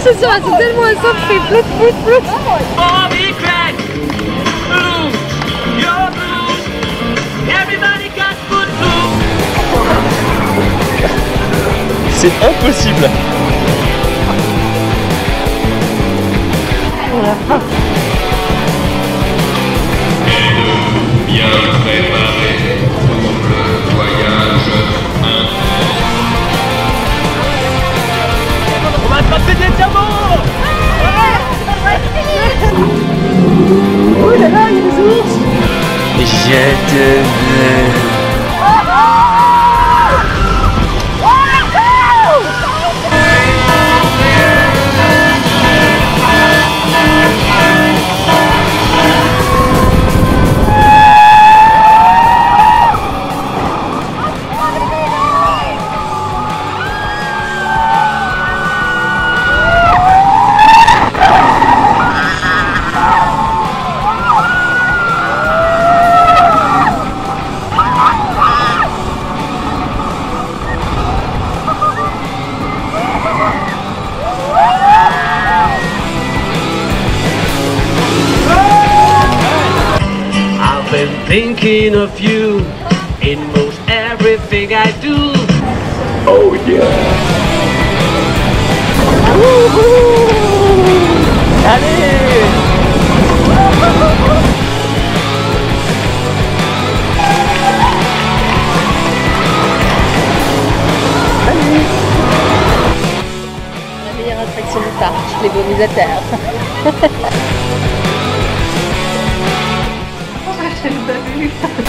C'est sûr, elles sont tellement à ça, fait flotte, flotte, flotte. C'est impossible. Bien préparé pour le voyage On va attraper des diamants. Oh là là, il y a des ours. Je te veux. Thinking of you in most everything I do. Oh yeah. Allez. La meilleure attraction du parc, les vomis à terre. J'ai pas vu.